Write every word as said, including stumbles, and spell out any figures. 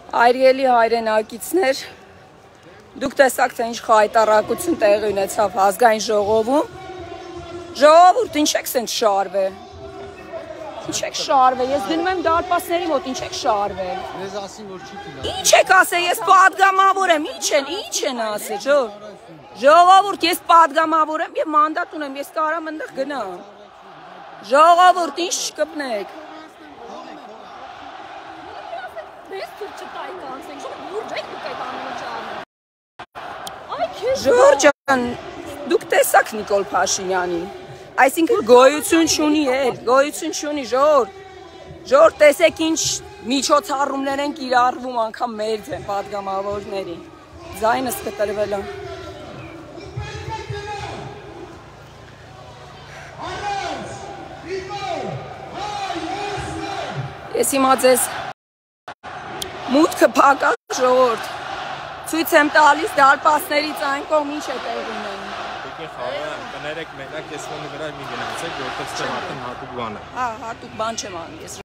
Այրելի հայրենակիցներ, դուք տեսաք, թե ինչ խայտառակություն տեղի ունեցավ ազգային ժողովում։ Ժողովուրդ, ինչ եք սենց շարվել։ Ինչ եք շարվել, ես գնում եմ դարպասների մոտ, ինչ եք շարվել։ Ես ասին, որ չի տիլա։ Ինչ եք ասել, ես պատգամավոր եմ, ինչ են, ինչ են ասել, ժո։ Ժողովուրդ, ես պատգամավոր եմ և մանդատ ունեմ, ես կարամ ընդեղ գնամ։ Ժողովուրդ, ինչ չկպնեք։ Ժողովուրդ ջան, դուք տեսաք Նիկոլ Փաշինյանին, այսինքն գոյություն չունի էլ, գոյություն չունի, ժողովուրդ, ժողովուրդ տեսեք ինչ միջոցառումներ են կիրառվում անգամ մեր ձեն պատգամավորների, ձայնս կտրվել է։ Ես հիմա ձեզ մուտքը փակած ժողովուրդ, ցույց եմ տալիս դարպասներից այն կողմ ինչ է տեղի ունենում։ Դուք խաղը կներեք մենակ ես մոնի վրա մի գնացեք, որտեղ ստե արդեն հատուկ բան է։ Հա, հատուկ բան չեմ անի ես։